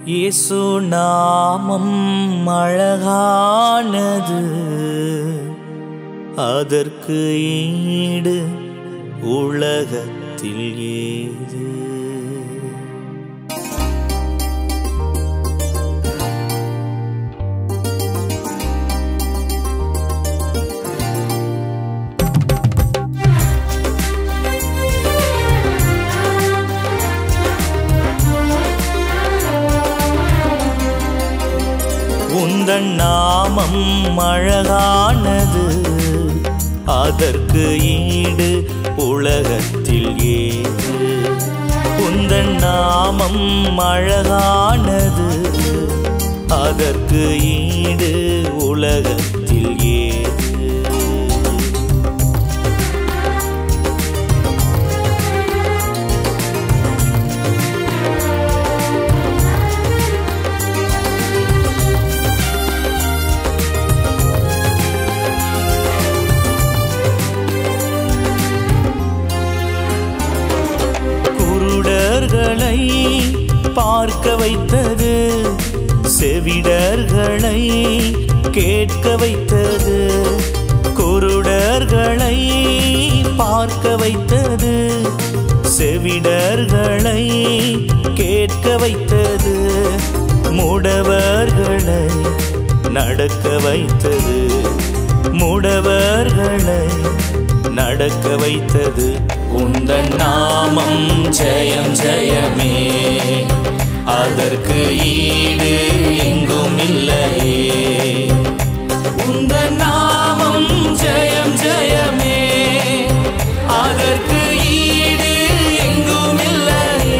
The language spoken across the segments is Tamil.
இயேசு நாமம் அழகானது, அதற்கு ஈடு உலகத்தில் ஏது. உந்தன் நாமம் அழகானது, அதற்கு ஈடு உலகத்தில் ஏது. உந்தன் நாமம் அழகானது, அதற்கு ஈடு உலகத்தில் ஏது. குருடர்களை பார்க்க வைத்தது, செவிடர்களை கேட்க வைத்தது. குருடர்களை பார்க்க வைத்தது, செவிடர்களை கேட்க வைத்தது. முடவர்களை நடக்க வைத்தது, முடவர்களை நடக்க வைத்தது. உந்தன் நாமம் ஜெயம் ஜெயமே, அதற்கு ஈடு எங்கும் இல்லையே. உந்தன் நாமம் ஜெயம் ஜெயமே, அதற்கு ஈடு எங்கும் இல்லையே.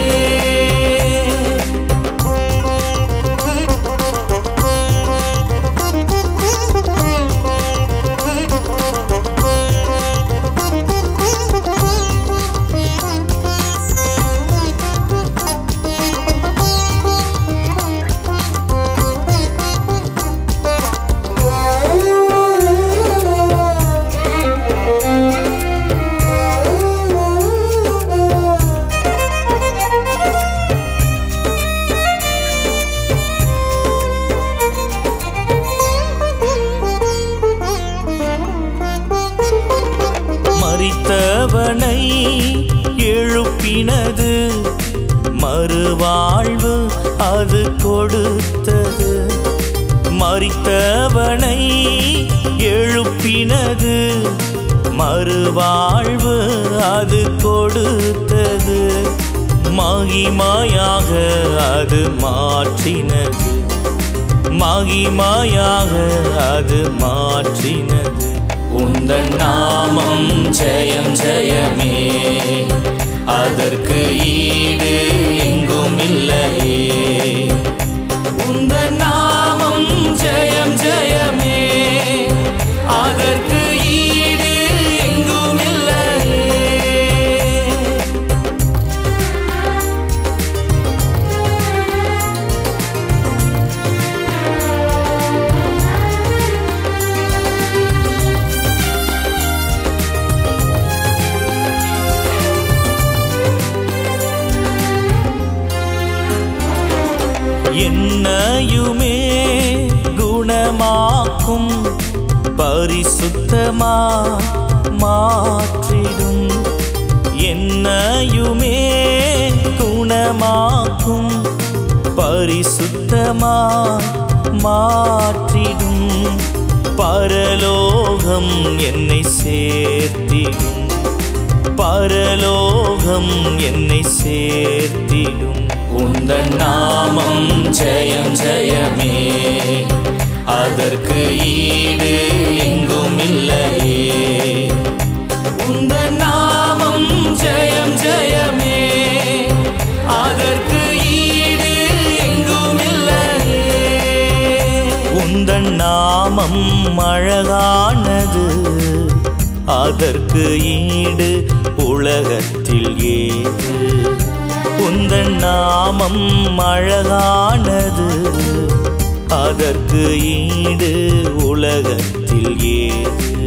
மரித்தவனை எழுப்பினது, மறுவாழ்வு அது கொடுத்தது. மரித்தவனை எழுப்பினது, மறுவாழ்வு அது கொடுத்தது. மகிமையாக அது மாற்றினது, மகிமையாக அது மாற்றினது. உந்தன் நாமம் ஜெயம் ஜெயமே, அதற்கு ஈடு எங்கும் இல்லையே. உந்தன் நாமம் ஜெயம் ஜெயமே, அதற்கு ஈடு எங்கும் இல்லையே. என்னையுமே குணமாக்கும், பரிசுத்தமா மாற்றிடும். என்னையுமே குணமாக்கும், பரிசுத்தமா மாற்றிடும். பரலோகம் என்னை சேர்த்திடும், பரலோகம் என்னை சேர்த்திடும். உந்தன் நாமம் ஜெயம் ஜெயமே, அதற்கு ஈடு எங்கும் இல்லையே. உந்தன் நாமம் ஜெயம் ஜெயமே, அதற்கு ஈடு எங்கும் இல்லையே. உந்தன் நாமம் அழகானது, அதற்கு ஈடு உலகத்தில் ஏது. உந்தன் நாமம் அழகானது, அதற்கு ஈடு உலகத்தில் ஏது.